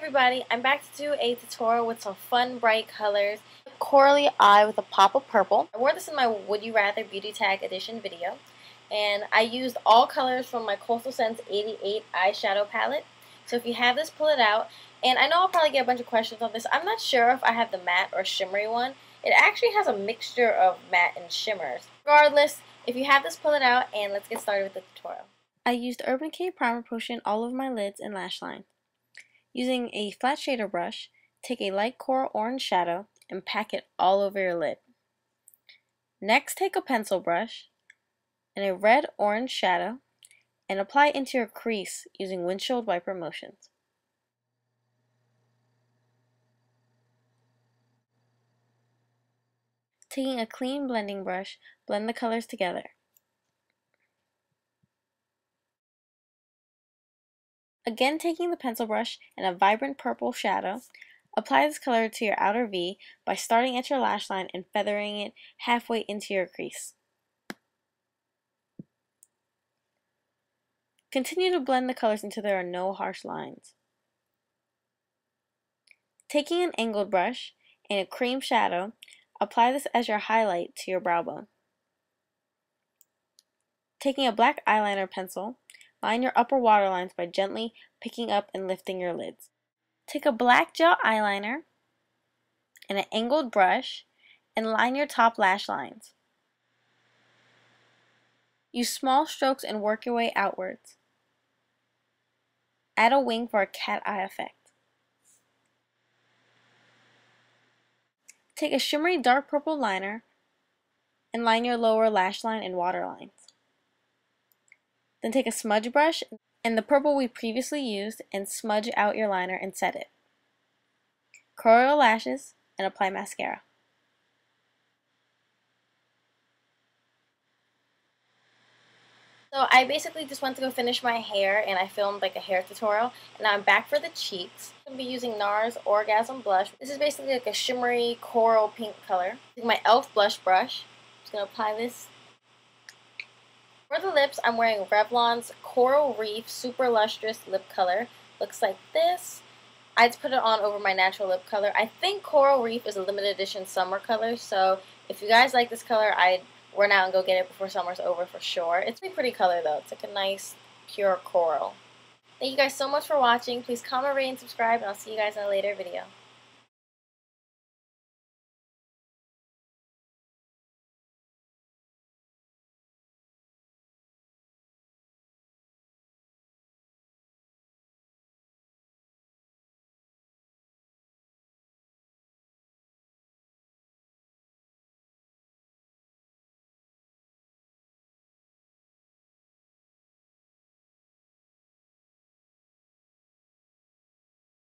everybody, I'm back to do a tutorial with some fun bright colors. Corally eye with a pop of purple. I wore this in my Would You Rather Beauty Tag Edition video. And I used all colors from my Coastal Scents 88 eyeshadow palette. So if you have this, pull it out. And I know I'll probably get a bunch of questions on this. I'm not sure if I have the matte or shimmery one. It actually has a mixture of matte and shimmers. Regardless, if you have this, pull it out and let's get started with the tutorial. I used Urban Decay Primer Potion all over my lids and lash line. Using a flat shader brush, take a light coral orange shadow and pack it all over your lid. Next, take a pencil brush and a red-orange shadow and apply it into your crease using windshield wiper motions. Taking a clean blending brush, blend the colors together. Again, taking the pencil brush and a vibrant purple shadow, apply this color to your outer V by starting at your lash line and feathering it halfway into your crease. Continue to blend the colors until there are no harsh lines. Taking an angled brush and a cream shadow, apply this as your highlight to your brow bone. Taking a black eyeliner pencil, line your upper waterlines by gently picking up and lifting your lids. Take a black gel eyeliner and an angled brush and line your top lash lines. Use small strokes and work your way outwards. Add a wing for a cat eye effect. Take a shimmery dark purple liner and line your lower lash line and waterlines. Then take a smudge brush and the purple we previously used and smudge out your liner and set it. Curl your lashes and apply mascara. So I basically just went to go finish my hair and I filmed like a hair tutorial. And now I'm back for the cheeks. I'm going to be using NARS Orgasm Blush. This is basically like a shimmery coral pink color. Take my e.l.f. blush brush. I'm just going to apply this. For the lips, I'm wearing Revlon's Coral Reef Super Lustrous Lip Color. Looks like this. I just put it on over my natural lip color. I think Coral Reef is a limited edition summer color, so if you guys like this color, I'd run out and go get it before summer's over for sure. It's a pretty color though. It's like a nice, pure coral. Thank you guys so much for watching. Please comment, rate, and subscribe, and I'll see you guys in a later video.